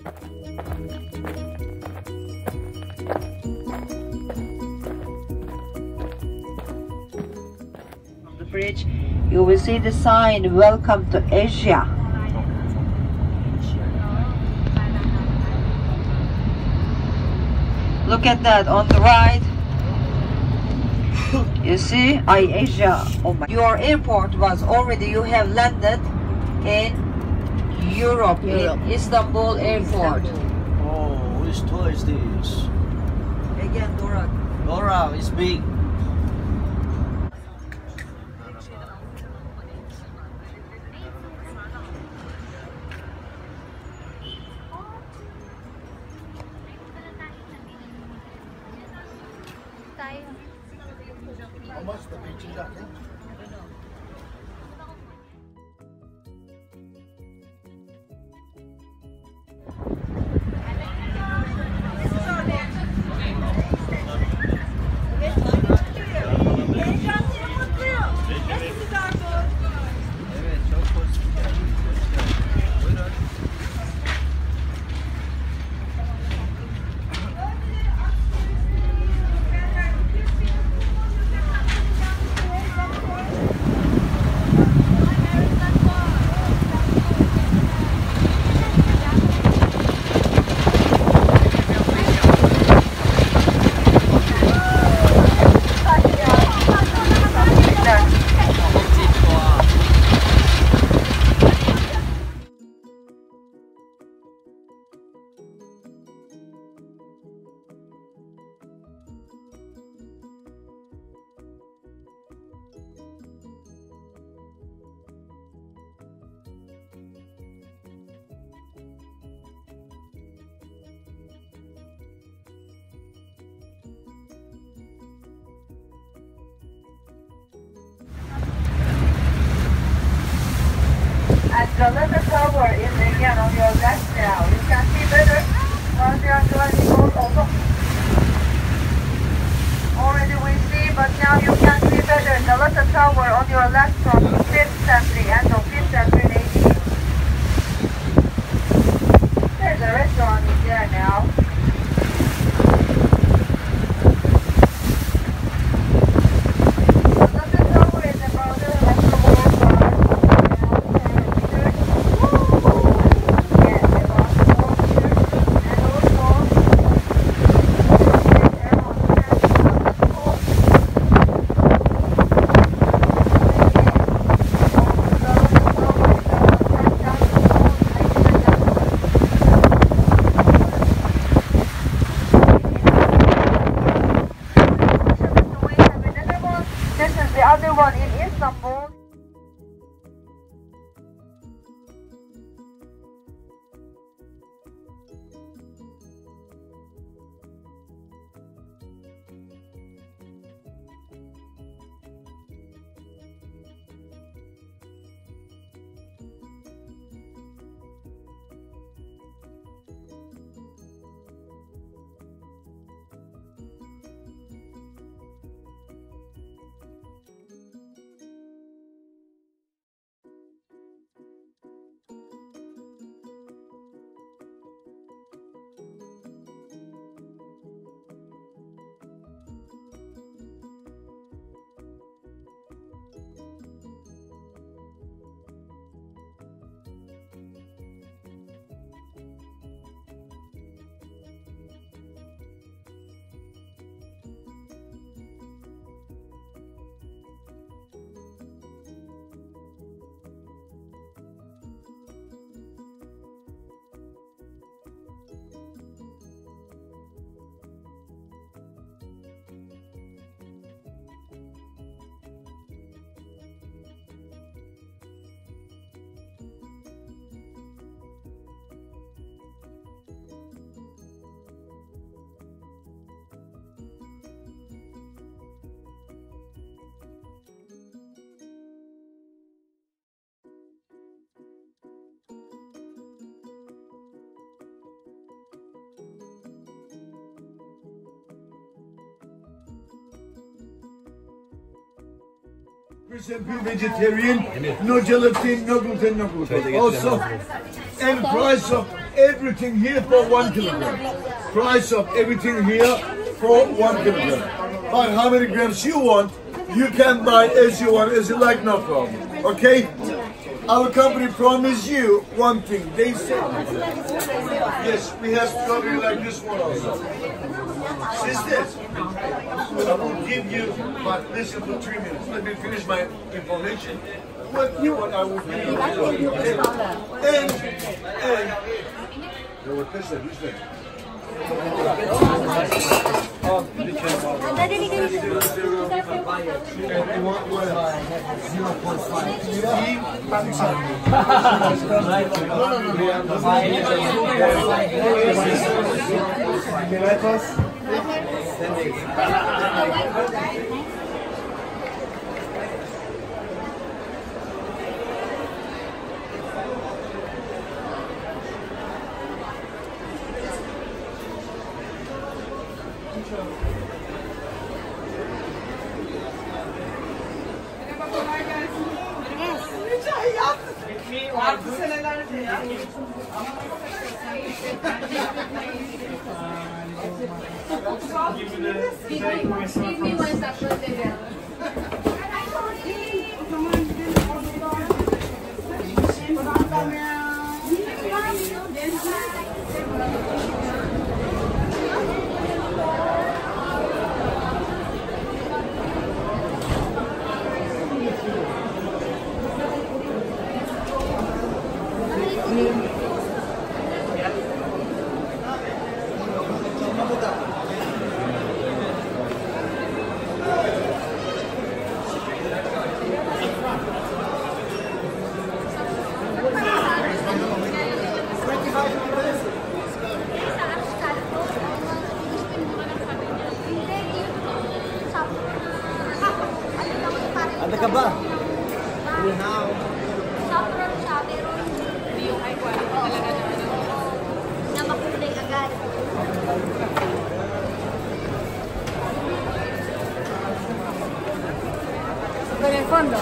From the bridge, you will see the sign, "Welcome to Asia." Look at that on the right. You see, Asia. Oh my. Your airport was already, you have landed in Europe. In Istanbul airport. Oh, which toy is this? Again, Dora. Dora is big. How much the beach jacket? The little tower is again on your left now. You can see better once you are driving over. Already we see, but now you can see better. The little tower on your left from 5th century, end of 5th century AD. There's a restaurant in there now. 100% pure vegetarian, no gelatin, no gluten, no glucose. Also, and price of everything here for 1 kilogram. Price of everything here for 1 kilogram. But how many grams you want, you can buy as you want, as you like, no problem. Okay? Our company promise you one thing. They say, yes, we have strawberry like this one also. Sisters, I will give you, but listen for 3 minutes. Let me finish my information. What you want, I will give you. And Ada ka ba? Saffron siya, pero yung high quality talaga na makulay agad. Con el fondo.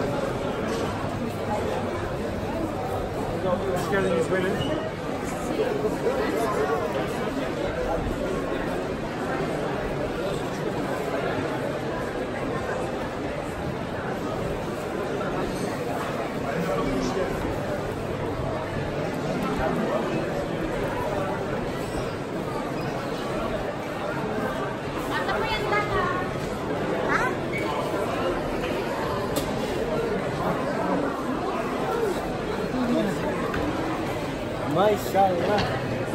Maşallah.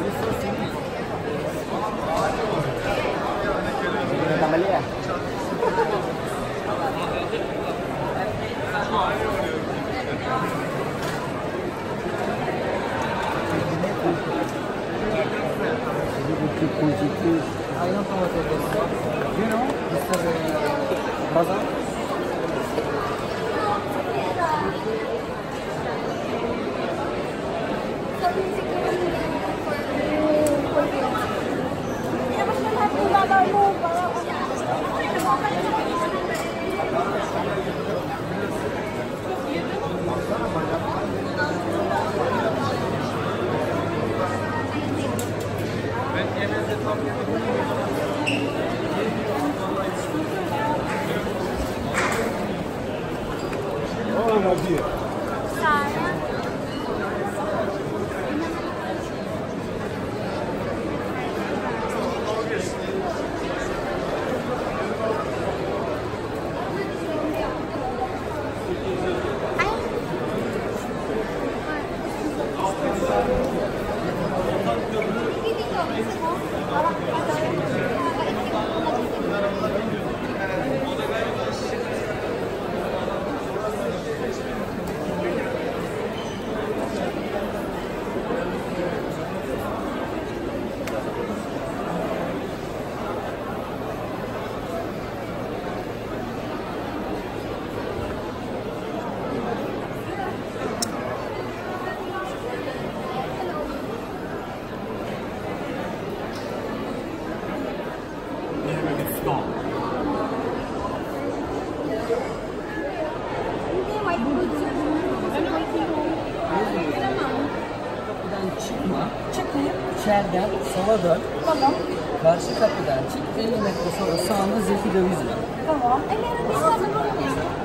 Tamali ya. I don't know what it is. You know, this is Bazaar. Kapıdan çıkma. Çıkmayayım. İçeriden sola dön. Tamam. Karşı kapıdan çık. 50 metre sonra sağında Zeki Döviz var. Tamam.